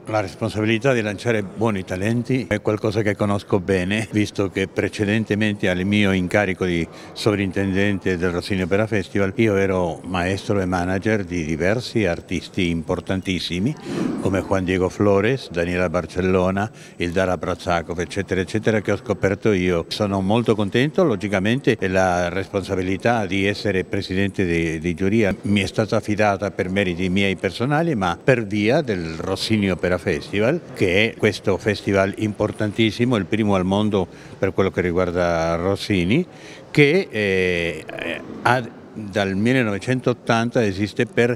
La responsabilità di lanciare buoni talenti è qualcosa che conosco bene, visto che precedentemente al mio incarico di sovrintendente del Rossini Opera Festival io ero maestro e manager di diversi artisti importantissimi come Juan Diego Flores, Daniela Barcellona, Ildara Brazakov, eccetera, eccetera, che ho scoperto io. Sono molto contento, logicamente la responsabilità di essere presidente di giuria mi è stata affidata per meriti miei personali, ma per via del Rossini Opera Festival, che è questo festival importantissimo, il primo al mondo per quello che riguarda Rossini, che dal 1980 esiste per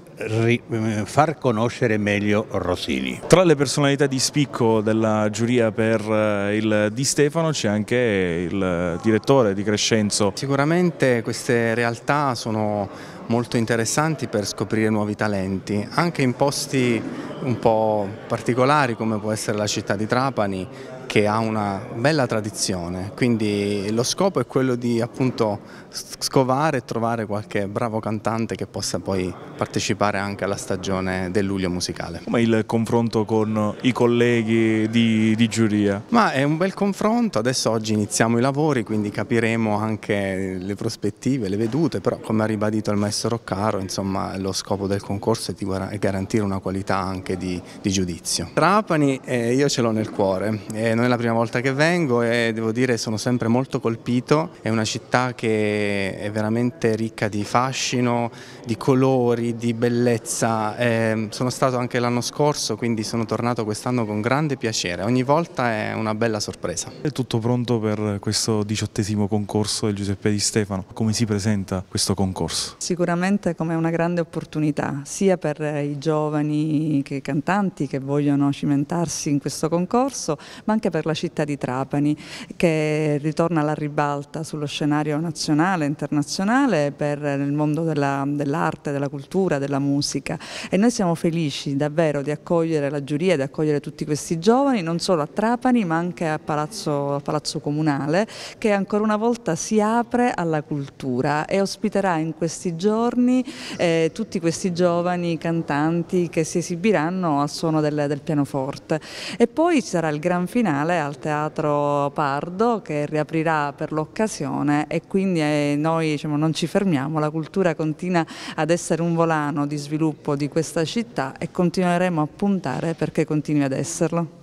far conoscere meglio Rossini. Tra le personalità di spicco della giuria per il Di Stefano c'è anche il direttore Di Crescenzo. Sicuramente queste realtà sono molto interessanti per scoprire nuovi talenti, anche in posti un po' particolari come può essere la città di Trapani, che ha una bella tradizione, quindi lo scopo è quello di appunto scovare e trovare qualche bravo cantante che possa poi partecipare anche alla stagione del luglio musicale. Come il confronto con i colleghi di giuria? Ma è un bel confronto, adesso oggi iniziamo i lavori, quindi capiremo anche le prospettive, le vedute, però come ha ribadito il maestro Roccaro, insomma, lo scopo del concorso è garantire una qualità anche di giudizio. Trapani io ce l'ho nel cuore, non è la prima volta che vengo e devo dire sono sempre molto colpito, è una città che è veramente ricca di fascino, di colori, di bellezza. Sono stato anche l'anno scorso, quindi sono tornato quest'anno con grande piacere, ogni volta è una bella sorpresa. È tutto pronto per questo 18° concorso del Giuseppe Di Stefano? Come si presenta questo concorso? Sicuramente come una grande opportunità sia per i giovani cantanti che vogliono cimentarsi in questo concorso, ma anche per la città di Trapani, che ritorna alla ribalta sullo scenario nazionale e internazionale nel mondo dell'arte, della cultura, della musica, e noi siamo felici davvero di accogliere la giuria, di accogliere tutti questi giovani non solo a Trapani ma anche a Palazzo Comunale, che ancora una volta si apre alla cultura e ospiterà in questi giorni tutti questi giovani cantanti che si esibiranno al suono del pianoforte. E poi ci sarà il gran finale al Teatro Pardo, che riaprirà per l'occasione, e quindi noi non ci fermiamo, la cultura continua ad essere un volano di sviluppo di questa città e continueremo a puntare perché continui ad esserlo.